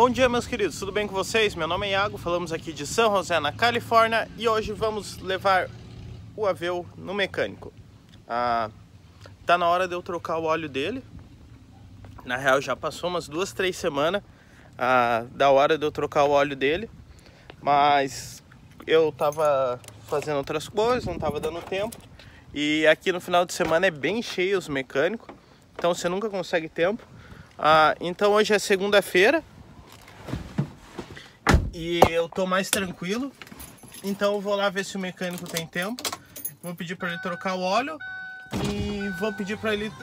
Bom dia, meus queridos, tudo bem com vocês? Meu nome é Iago, falamos aqui de San José, na Califórnia, e hoje vamos levar o Aveo no mecânico. Tá na hora de eu trocar o óleo dele. Na real já passou umas 2, 3 semanas da hora de eu trocar o óleo dele, mas eu tava fazendo outras coisas, não tava dando tempo. E aqui no final de semana é bem cheio os mecânicos, então você nunca consegue tempo. Então hoje é segunda-feira e eu tô mais tranquilo, então eu vou lá ver se o mecânico tem tempo. Vou pedir para ele trocar o óleo e vou pedir para ele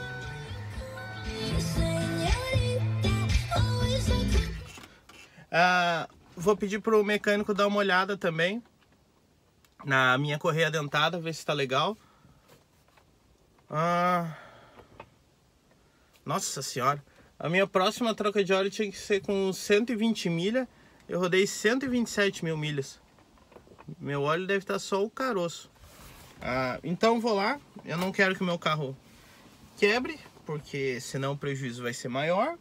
vou pedir para o mecânico dar uma olhada também na minha correia dentada, ver se tá legal. Nossa senhora, a minha próxima troca de óleo tinha que ser com 120 milhas. Eu rodei 127 mil milhas. Meu óleo deve estar só o caroço. Então vou lá. Eu não quero que o meu carro quebre, porque senão o prejuízo vai ser maior.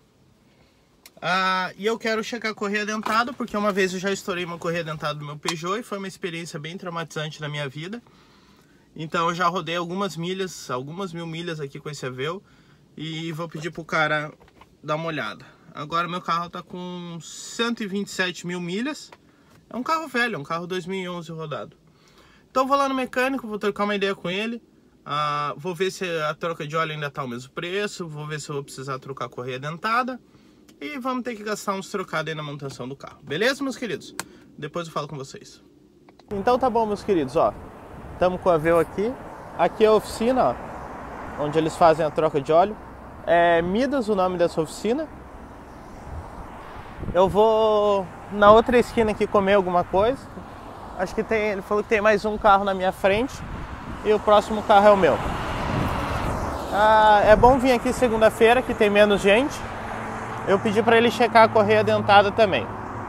E eu quero checar a correia dentada, porque uma vez eu já estourei uma correia dentada do meu Peugeot e foi uma experiência bem traumatizante na minha vida. Então eu já rodei algumas mil milhas aqui com esse Aveo e vou pedir pro cara dar uma olhada. Agora meu carro tá com 127 mil milhas. É um carro velho, é um carro 2011 rodado. Então vou lá no mecânico, vou trocar uma ideia com ele. Vou ver se a troca de óleo ainda tá o mesmo preço. Vou ver se eu vou precisar trocar a correia dentada. E vamos ter que gastar uns trocados aí na manutenção do carro. Beleza, meus queridos? Depois eu falo com vocês. Então tá bom, meus queridos, ó. Estamos com o Aveo aqui. Aqui é a oficina, ó, onde eles fazem a troca de óleo. É Midas o nome dessa oficina. Eu vou na outra esquina aqui comer alguma coisa. Acho que ele falou que tem mais um carro na minha frente e o próximo carro é o meu. É bom vir aqui segunda-feira, que tem menos gente. Eu pedi para ele checar a correia dentada também.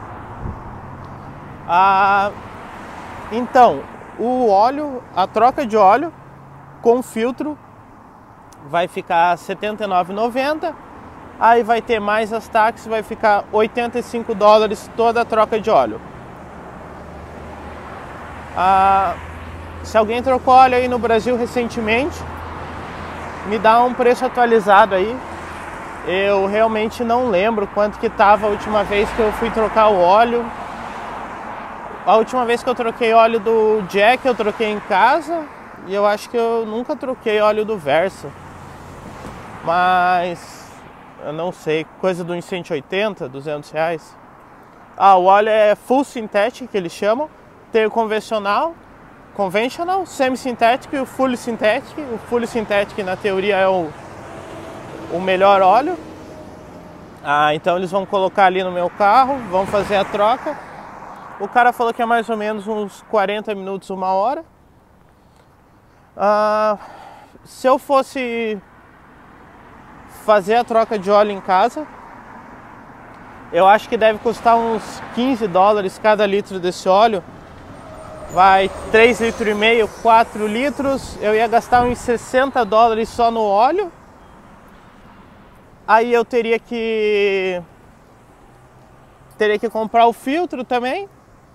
Então, o óleo, a troca de óleo com filtro vai ficar R$ 79,90. Aí vai ter mais as taxas, vai ficar $85 toda a troca de óleo. Se alguém trocou óleo aí no Brasil recentemente, me dá um preço atualizado aí. Eu realmente não lembro quanto que estava a última vez que eu fui trocar o óleo. A última vez que eu troquei óleo do Jack, eu troquei em casa. E eu acho que eu nunca troquei óleo do Versa. Mas eu não sei, coisa de uns 180, 200 reais. O óleo é full synthetic, que eles chamam. Tem o conventional, semi-sintético e o fully synthetic. O fully synthetic, na teoria, é o melhor óleo. Então eles vão colocar ali no meu carro, vão fazer a troca. O cara falou que é mais ou menos uns 40 minutos, 1 hora. Se eu fosse fazer a troca de óleo em casa, eu acho que deve custar uns $15 cada litro desse óleo. Vai 3,5 litros, 4 litros. Eu ia gastar uns $60 só no óleo. Aí eu teria que comprar o filtro também.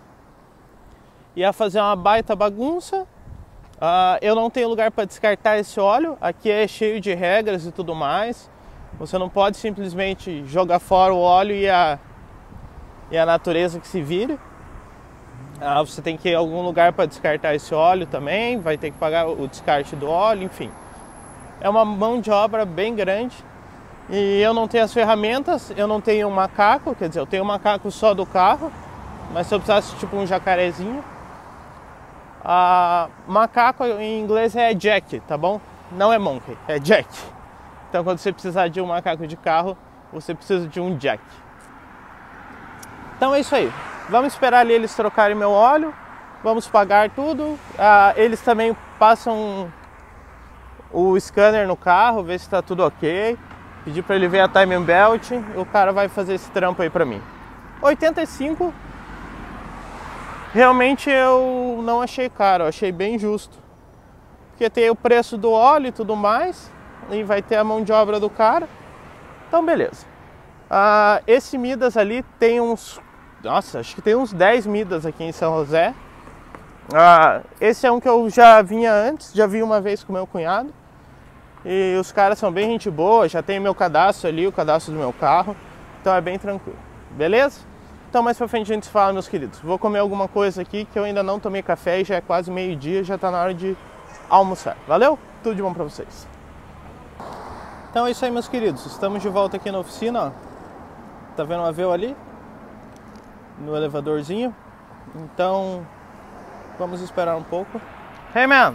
Ia fazer uma baita bagunça. Eu não tenho lugar para descartar esse óleo. Aqui é cheio de regras e tudo mais. Você não pode simplesmente jogar fora o óleo e a natureza que se vire. Você tem que ir a algum lugar para descartar esse óleo também. Vai ter que pagar o descarte do óleo, enfim. É uma mão de obra bem grande. E eu não tenho as ferramentas, eu não tenho um macaco. Quer dizer, eu tenho um macaco só do carro. Mas se eu precisasse tipo um jacarezinho. Macaco em inglês é jack, tá bom? Não é monkey, é jack. Então quando você precisar de um macaco de carro, você precisa de um jack. Então é isso aí. Vamos esperar ali eles trocarem meu óleo. Vamos pagar tudo. Eles também passam o scanner no carro, ver se está tudo ok. Pedir para ele ver a timing belt. O cara vai fazer esse trampo aí para mim. 85. Realmente eu não achei caro, eu achei bem justo. Porque tem o preço do óleo e tudo mais. E vai ter a mão de obra do cara. Então beleza. Esse Midas ali tem uns... Nossa, acho que tem uns 10 Midas aqui em São José. Esse é um que eu já vinha antes, já vi uma vez com meu cunhado. E os caras são bem gente boa, já tem meu cadastro ali, o cadastro do meu carro. Então é bem tranquilo, beleza? Então mais pra frente a gente se fala, meus queridos. Vou comer alguma coisa aqui que eu ainda não tomei café e já é quase meio-dia, já tá na hora de almoçar. Valeu? Tudo de bom pra vocês. Então é isso aí, meus queridos. Estamos de volta aqui na oficina, ó. Tá vendo o Aveu ali? No elevadorzinho. Então, vamos esperar um pouco. Hey, man!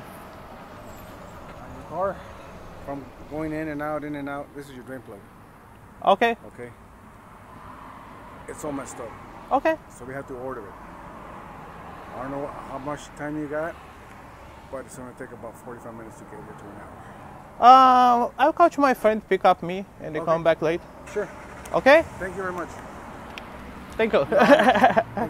Car from going in and out, this is your drain plug. Okay. Okay. It's all messed up. Okay. So we have to order it. I don't know how much time you got, but it's going to take about 45 minutes to get here to an hour. I'll call to my friend to pick up me and they come back late. Sure. Okay? Thank you very much. Thank you. Thank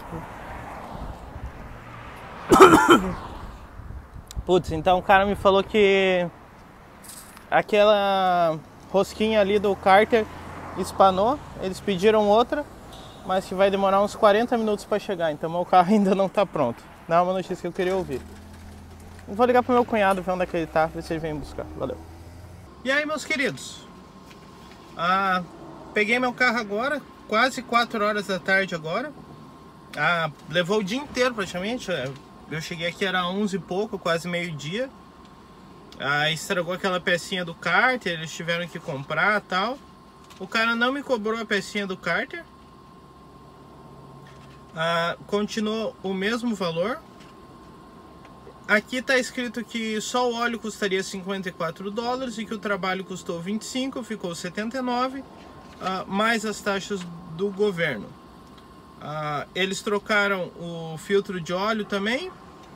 you. Putz, então o cara me falou que aquela rosquinha ali do cárter espanou, eles pediram outra, mas que vai demorar uns 40 minutos para chegar, então meu carro ainda não está pronto. Não é uma notícia que eu queria ouvir. Vou ligar pro meu cunhado, ver onde é que ele tá, ver se ele vem buscar. Valeu. E aí, meus queridos? Peguei meu carro agora, quase 4 horas da tarde agora. Levou o dia inteiro praticamente. Eu cheguei aqui, era 11 e pouco, quase meio-dia. Estragou aquela pecinha do cárter, eles tiveram que comprar e tal. O cara não me cobrou a pecinha do cárter. Continuou o mesmo valor. Aqui está escrito que só o óleo custaria 54 dólares e que o trabalho custou 25, ficou 79, mais as taxas do governo. Eles trocaram o filtro de óleo também,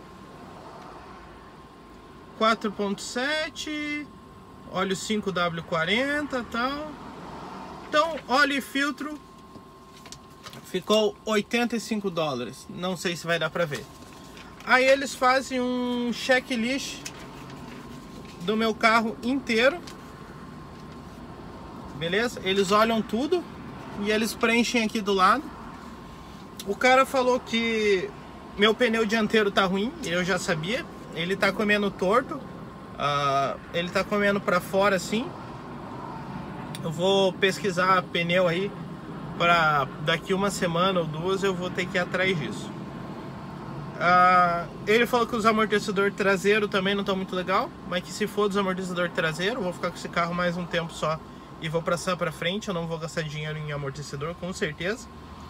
4.7, óleo 5W40 tal. Então, óleo e filtro ficou 85 dólares, não sei se vai dar para ver. Aí eles fazem um checklist do meu carro inteiro, beleza? Eles olham tudo e eles preenchem aqui do lado. O cara falou que meu pneu dianteiro tá ruim, eu já sabia. Ele tá comendo torto, ele tá comendo para fora assim. Eu vou pesquisar pneu aí para daqui uma semana ou duas eu vou ter que ir atrás disso. Ele falou que os amortecedores traseiros também não estão muito legal, mas que se for dos amortecedores traseiros, eu vou ficar com esse carro mais um tempo só e vou passar para frente. Eu não vou gastar dinheiro em amortecedor, com certeza.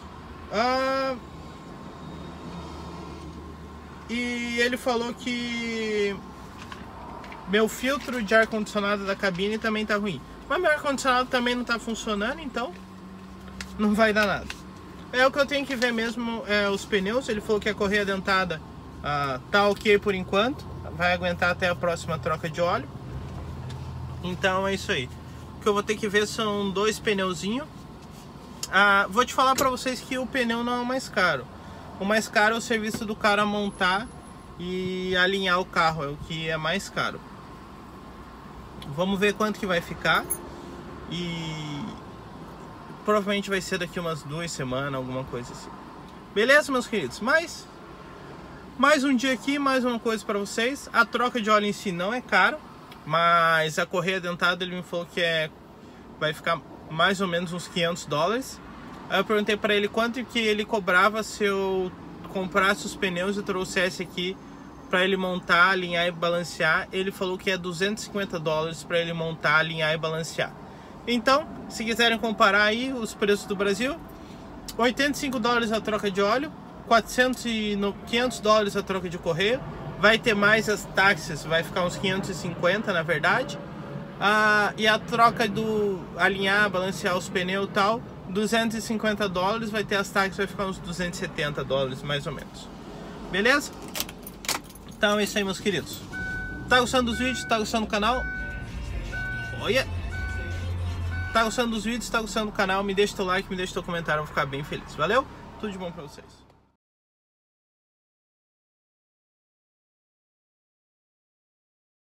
E ele falou que meu filtro de ar-condicionado da cabine também tá ruim, mas meu ar-condicionado também não tá funcionando, então não vai dar nada. O que eu tenho que ver mesmo é os pneus. Ele falou que a correia dentada tá ok por enquanto, vai aguentar até a próxima troca de óleo. Então é isso aí. O que eu vou ter que ver são 2 pneuzinhos. Vou te falar para vocês que o pneu não é o mais caro. O mais caro é o serviço do cara montar e alinhar o carro, é o que é mais caro. Vamos ver quanto que vai ficar. E provavelmente vai ser daqui umas 2 semanas, alguma coisa assim. Beleza, meus queridos? Mais um dia aqui, mais uma coisa para vocês. A troca de óleo em si não é caro, mas a correia dentada ele me falou que vai ficar mais ou menos uns 500 dólares. Aí eu perguntei para ele quanto que ele cobrava se eu comprasse os pneus e trouxesse aqui para ele montar, alinhar e balancear. Ele falou que é 250 dólares para ele montar, alinhar e balancear. Então, se quiserem comparar aí os preços do Brasil, 85 dólares a troca de óleo, 500 dólares a troca de correio, vai ter mais as taxas, vai ficar uns 550 na verdade, e a troca do alinhar, balancear os pneus e tal, 250 dólares, vai ter as taxas, vai ficar uns 270 dólares mais ou menos. Beleza? Então é isso aí, meus queridos. Tá gostando dos vídeos? Tá gostando do canal? Olha! Tá gostando dos vídeos, tá gostando do canal, me deixa teu like, me deixa teu comentário, eu vou ficar bem feliz. Valeu? Tudo de bom pra vocês.